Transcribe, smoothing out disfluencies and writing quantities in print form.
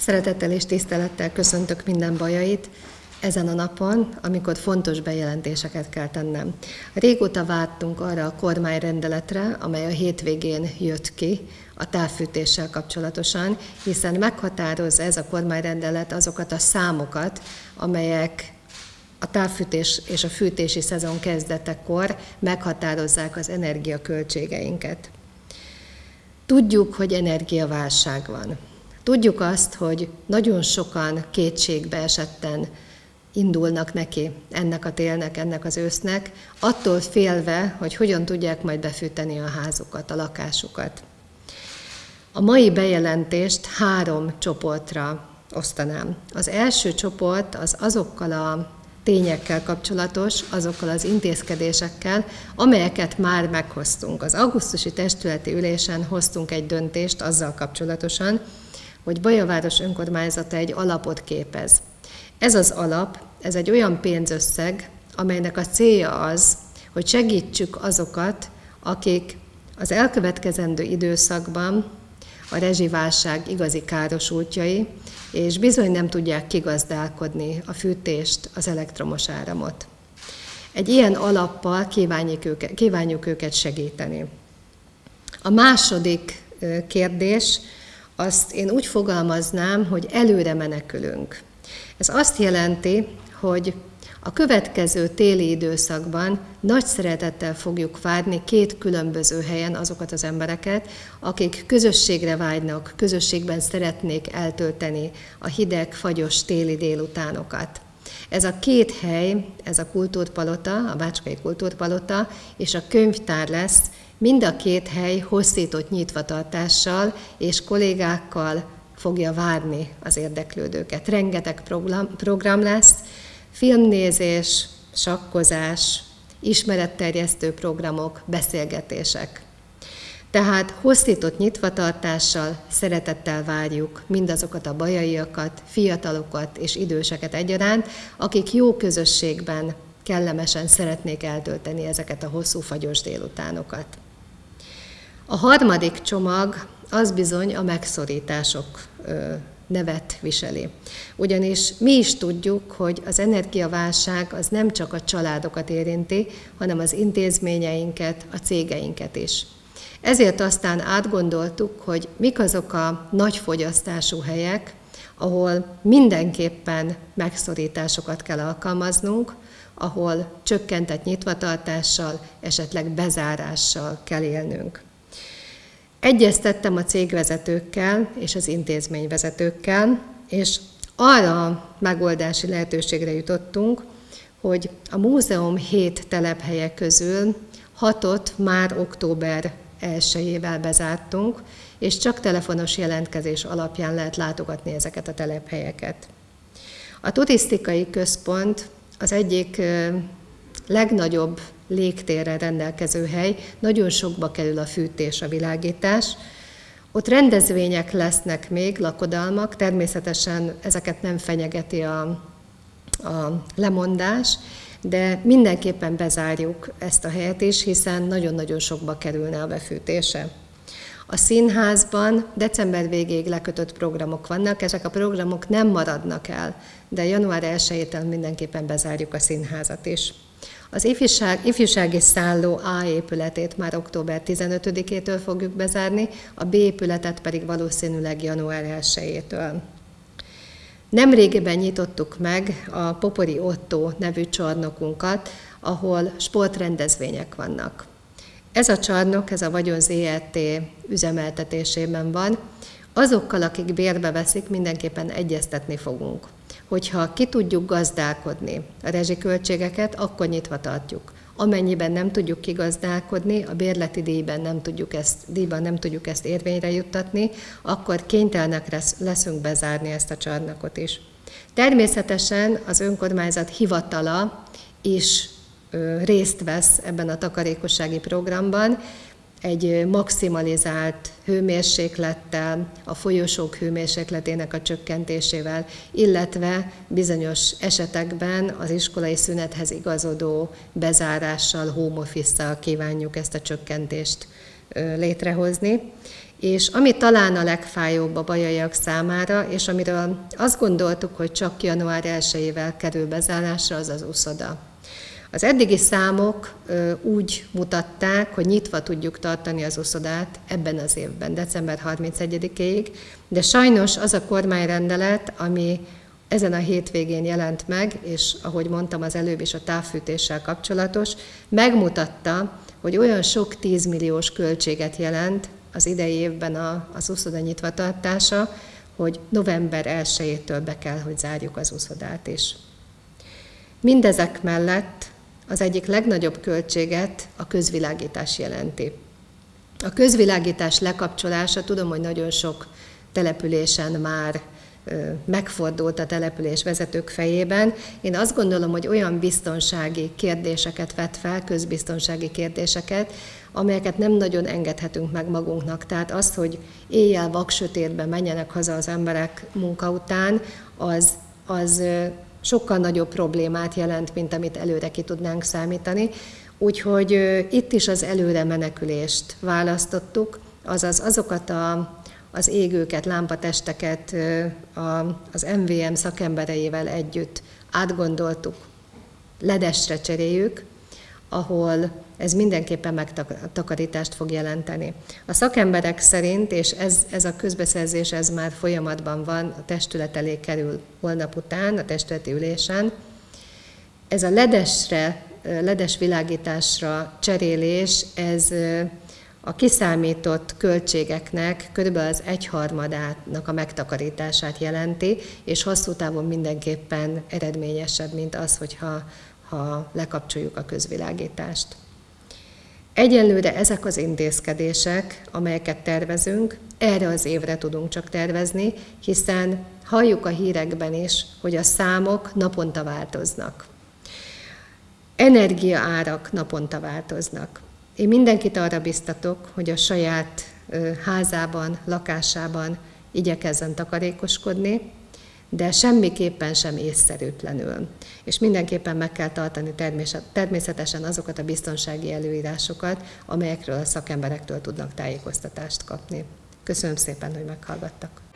Szeretettel és tisztelettel köszöntök minden bajait ezen a napon, amikor fontos bejelentéseket kell tennem. Régóta vártunk arra a kormányrendeletre, amely a hétvégén jött ki a távfűtéssel kapcsolatosan, hiszen meghatároz ez a kormányrendelet azokat a számokat, amelyek a távfűtés és a fűtési szezon kezdetekor meghatározzák az energiaköltségeinket. Tudjuk, hogy energiaválság van. Tudjuk azt, hogy nagyon sokan kétségbe esetten indulnak neki ennek a télnek, ennek az ősznek, attól félve, hogy hogyan tudják majd befűteni a házukat, a lakásukat. A mai bejelentést 3 csoportra osztanám. Az első csoport az azokkal a tényekkel kapcsolatos, azokkal az intézkedésekkel, amelyeket már meghoztunk. Az augusztusi testületi ülésen hoztunk egy döntést azzal kapcsolatosan, hogy Bajaváros önkormányzata egy alapot képez. Ez az alap, ez egy olyan pénzösszeg, amelynek a célja az, hogy segítsük azokat, akik az elkövetkezendő időszakban a rezsiválság igazi károsultjai, és bizony nem tudják kigazdálkodni a fűtést, az elektromos áramot. Egy ilyen alappal kívánjuk őket segíteni. A második kérdés, azt én úgy fogalmaznám, hogy előre menekülünk. Ez azt jelenti, hogy a következő téli időszakban nagy szeretettel fogjuk várni 2 különböző helyen azokat az embereket, akik közösségre vágynak, közösségben szeretnék eltölteni a hideg, fagyos téli délutánokat. Ez a 2 hely, ez a kultúrpalota, a Bácskai Kultúrpalota és a könyvtár lesz, mind a 2 hely hosszított nyitvatartással és kollégákkal fogja várni az érdeklődőket. Rengeteg program lesz, filmnézés, sakkozás, ismeretterjesztő programok, beszélgetések. Tehát hosszított nyitvatartással, szeretettel várjuk mindazokat a bajaiakat, fiatalokat és időseket egyaránt, akik jó közösségben kellemesen szeretnék eltölteni ezeket a hosszú fagyos délutánokat. A harmadik csomag az bizony a megszorítások nevet viseli. Ugyanis mi is tudjuk, hogy az energiaválság az nem csak a családokat érinti, hanem az intézményeinket, a cégeinket is. Ezért aztán átgondoltuk, hogy mik azok a nagy fogyasztású helyek, ahol mindenképpen megszorításokat kell alkalmaznunk, ahol csökkentett nyitvatartással, esetleg bezárással kell élnünk. Egyeztettem a cégvezetőkkel és az intézményvezetőkkel, és arra a megoldási lehetőségre jutottunk, hogy a múzeum 7 telephelye közül 6-ot már október 1-ével bezártunk, és csak telefonos jelentkezés alapján lehet látogatni ezeket a telephelyeket. A turisztikai központ az egyik legnagyobb légtérrel rendelkező hely, nagyon sokba kerül a fűtés, a világítás. Ott rendezvények lesznek még, lakodalmak, természetesen ezeket nem fenyegeti a lemondás, de mindenképpen bezárjuk ezt a helyet is, hiszen nagyon-nagyon sokba kerülne a befűtése. A színházban december végéig lekötött programok vannak, ezek a programok nem maradnak el, de január 1-től mindenképpen bezárjuk a színházat is. Az ifjúsági szálló A épületét már október 15-től fogjuk bezárni, a B épületet pedig valószínűleg január 1-től. Nemrégiben nyitottuk meg a Popori Otto nevű csarnokunkat, ahol sportrendezvények vannak. Ez a csarnok, ez a Vagyon ZRT üzemeltetésében van. Azokkal, akik bérbe veszik, mindenképpen egyeztetni fogunk. Hogyha ki tudjuk gazdálkodni a rezsiköltségeket, akkor nyitva tartjuk. Amennyiben nem tudjuk kigazdálkodni, a bérleti díjban nem tudjuk ezt érvényre juttatni, akkor kénytelenek leszünk bezárni ezt a csarnokot is. Természetesen az önkormányzat hivatala is részt vesz ebben a takarékossági programban, egy maximalizált hőmérséklettel, a folyosók hőmérsékletének a csökkentésével, illetve bizonyos esetekben az iskolai szünethez igazodó bezárással, home office-szal kívánjuk ezt a csökkentést létrehozni. És ami talán a legfájóbb a bajaiak számára, és amiről azt gondoltuk, hogy csak január 1-ével kerül bezárásra, az az uszoda. Az eddigi számok úgy mutatták, hogy nyitva tudjuk tartani az uszodát ebben az évben, december 31-ig, de sajnos az a kormányrendelet, ami ezen a hétvégén jelent meg, és ahogy mondtam az előbb is a távfűtéssel kapcsolatos, megmutatta, hogy olyan sok 10 milliós költséget jelent az idei évben az uszoda nyitvatartása, hogy november 1-től be kell, hogy zárjuk az uszodát is. Mindezek mellett az egyik legnagyobb költséget a közvilágítás jelenti. A közvilágítás lekapcsolása, tudom, hogy nagyon sok településen már megfordult a település vezetők fejében. Én azt gondolom, hogy olyan biztonsági kérdéseket vet fel, közbiztonsági kérdéseket, amelyeket nem nagyon engedhetünk meg magunknak. Tehát az, hogy éjjel vaksötétben menjenek haza az emberek munka után, az sokkal nagyobb problémát jelent, mint amit előre ki tudnánk számítani. Úgyhogy itt is az előre menekülést választottuk, azaz azokat az égőket, lámpatesteket az MVM szakembereivel együtt átgondoltuk, ledesre cseréljük, ahol ez mindenképpen megtakarítást fog jelenteni. A szakemberek szerint, és ez a közbeszerzés ez már folyamatban van, a testület elé kerül holnap után, a testületi ülésen, ez a ledes világításra cserélés, ez a kiszámított költségeknek kb. Az 1/3-ának a megtakarítását jelenti, és hosszú távon mindenképpen eredményesebb, mint az, hogyha lekapcsoljuk a közvilágítást. Egyelőre ezek az intézkedések, amelyeket tervezünk, erre az évre tudunk csak tervezni, hiszen halljuk a hírekben is, hogy a számok naponta változnak. Energiaárak naponta változnak. Én mindenkit arra biztatok, hogy a saját házában, lakásában igyekezzen takarékoskodni, de semmiképpen sem észszerűtlenül. És mindenképpen meg kell tartani természetesen azokat a biztonsági előírásokat, amelyekről a szakemberektől tudnak tájékoztatást kapni. Köszönöm szépen, hogy meghallgattak.